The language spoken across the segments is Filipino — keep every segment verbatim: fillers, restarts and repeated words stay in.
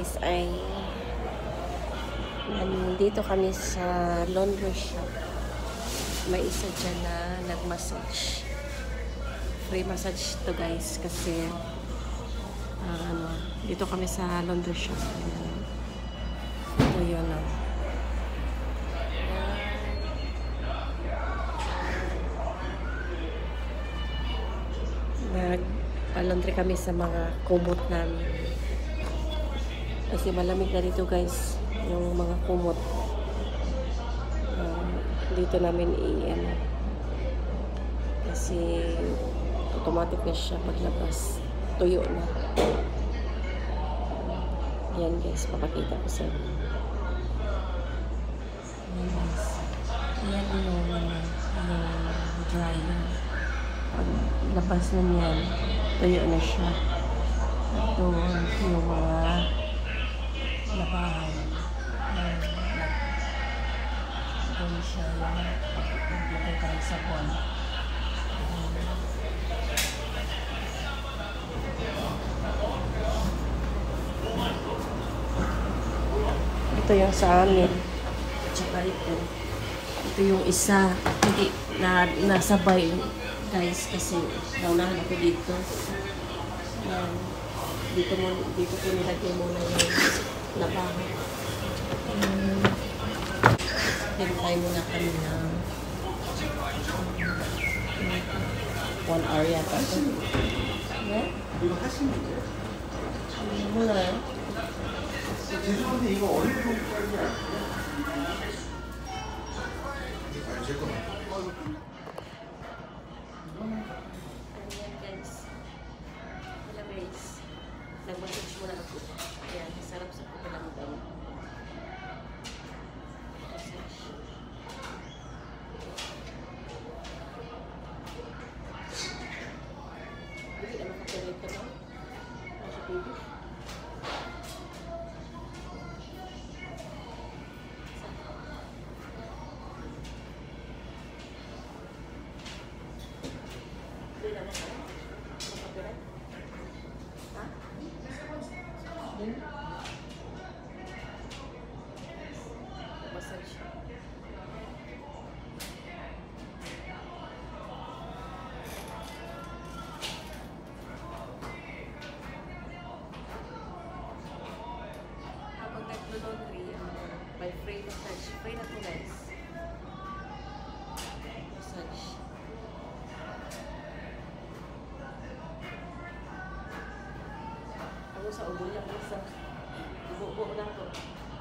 guys ay nandito kami sa laundry shop. May isa dyan na nag-massage. Free massage to guys kasi uh, ano, dito kami sa laundry shop. Ito yun na. Nag-laundry kami sa mga kumot namin. Kasi malamig na dito guys, yung mga kumot. Uh, dito namin i-ano. Kasi automatic na siya paglabas. Tuyo na. Ayan guys, papakita ko sa inyo. Ayan guys. Ayan yung ano, yung dryer. Paglabas na niyan, tuyo na siya. Ito yung mga labahan. Doon siya yung naglagay tayo sa sabon. Ito yung sa amin. Tsaka ito. Ito yung isa. Hindi na nasabay guys kasi naunahan ako dito. Um, dito mo dito ko nilagay muna yung labahan. Um, Hintay muna kami na one hour yata ito. Yeah? Mula eh. 죄송한데 이거 어느 정도까지야? 아니 제 거는. Ayan guys. Hello guys. Nag-massage muna ako. Ayan, sarap sa pakiramdam. Massage. Hindi na makapilit ka no? Nasa T V. Massage. Kapag nag-laundry, may free massage. Free na to guys. Massage. Ako sa ubo lang isa. Ubo-ubo lang to.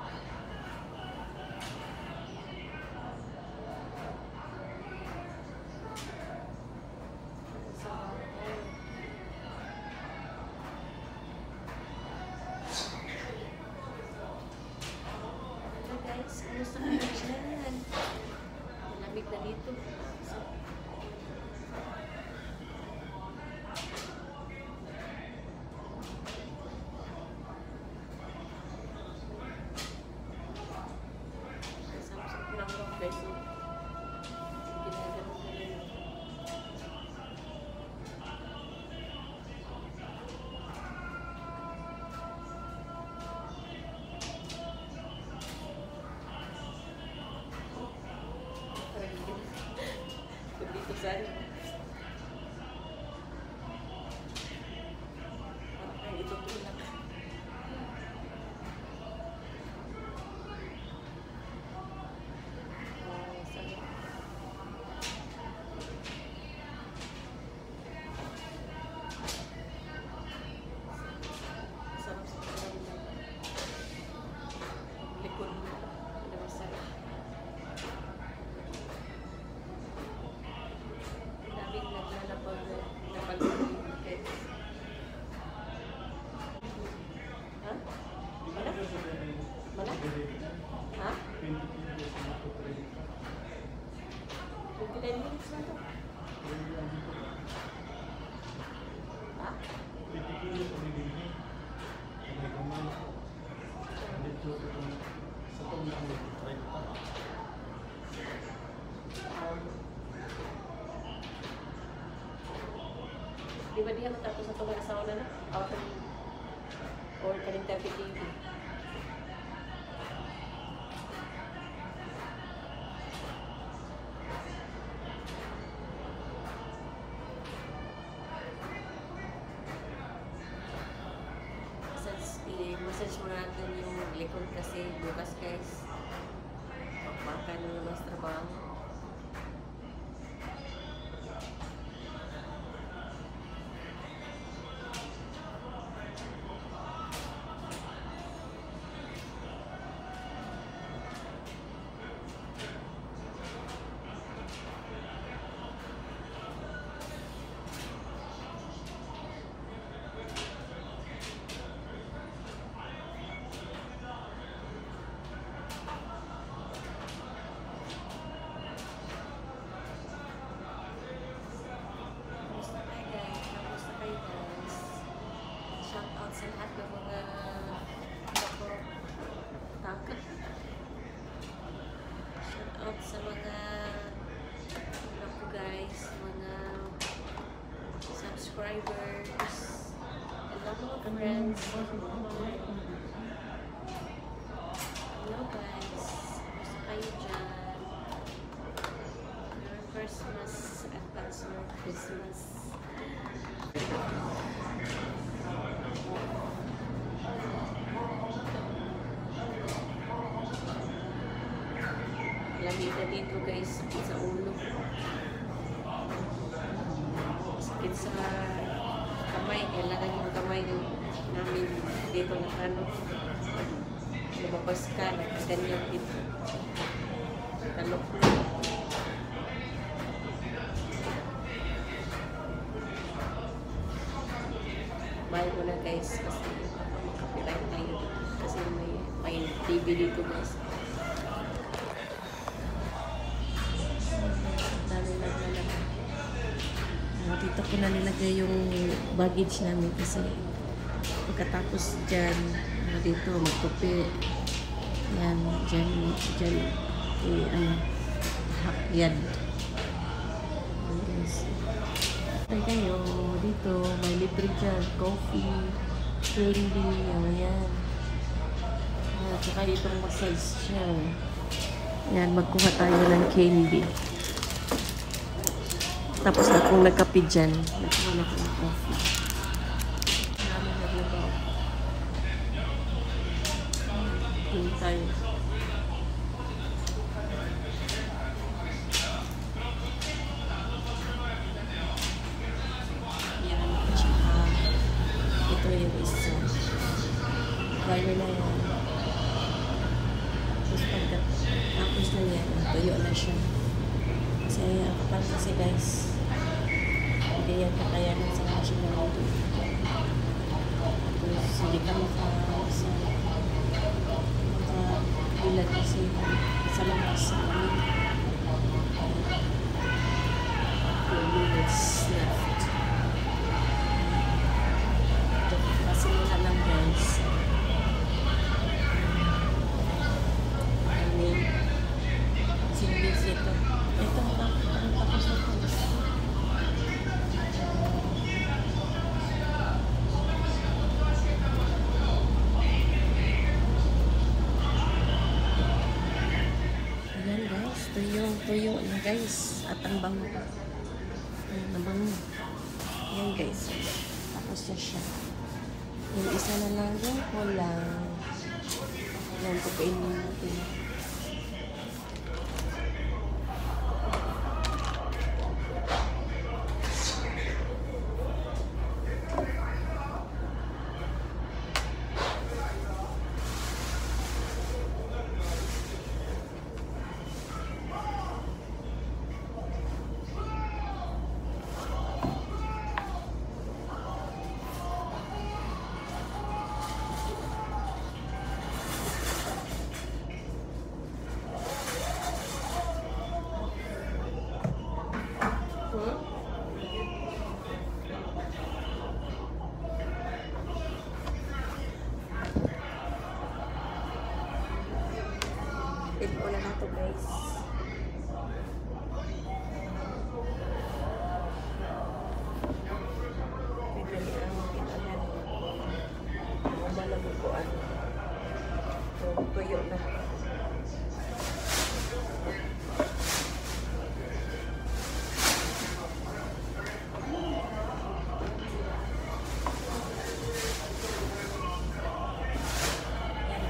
Guys, kumusta kayo dyan? Malamig na dito. So, Samsung lang lang guys. Ginagawa ko lang. Dito sa ano. Parang ito tulak. Sarap sa pakiramdam. Likod mo. Ano masarap. Daming naglalapag na pag-ibig. Ha? Mana? Mana? Ha? twenty-nine minutes na to. Ha? Di ba diya matapos sa itong sauna na? Out or kaning T V T V? yung likod kasi bukas guys. Baka na naman sa trabaho. Sa lahat ng mga nakotangkat. Shout out sa mga naku guys, mga subscribers, hello mga friends. Hello guys, gusto kayo dyan. Merry Christmas, advance Merry Christmas. Lamita dito guys, sakit sa ulo, sakit sa kamay, kailangan yung kamay namin dito na ano, lumabas ka, ganyan dito, talok. Bye muna guys, kasi makapirate tayo kasi may, may T V dito guys. Dito ko na nilagay yung baggage namin kasi pagkatapos dyan, dito magtupi yan, dyan dyan eh, ano yan guys, tayo kayo dito, may libre dyan coffee, candy, yan at saka itong massage siya yan, magkuha tayo ng candy. Tapos na kung nagkape dyan, nagkawa na ko ng coffee. Namin naglabaw. Doon tayo. Yan. Tsaka ito yung isa. Gaya na yan. Tapos pagka, tapos na yan, tuyo na siya. Kasi ako pa kasi guys, hindi yan kakayanan sa machine na auto. Tapos hindi ka maka-isa maka-bilag kasi sa labas sa amin. Two minutes left. Ito kasi nila lang guys. Ano sinibis ito. Ito ang tapos na ito. Ayan guys, tuyo-tuyo na guys. At ang bango. Ayan, ang bango. Ayan guys. Tapos na siya. Yung isa na lang yung kulang. Ayan, pupainin natin. Ito na na to guys. Pwede ang pinalan. Malabog ko ano. So, tuyo na. Yan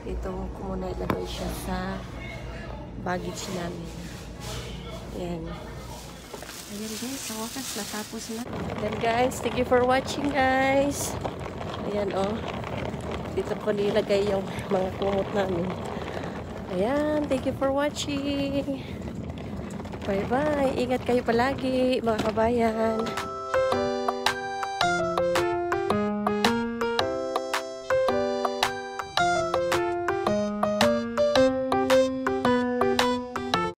Dito ko muna ilagay siya sa baggage namin. Ayan. Ayan guys, sa wakas, natapos na. Ayan guys, thank you for watching guys. Ayan oh. Dito ko nilagay yung mga kumot namin. Ayan, thank you for watching. Bye-bye. Ingat kayo palagi, mga kabayan.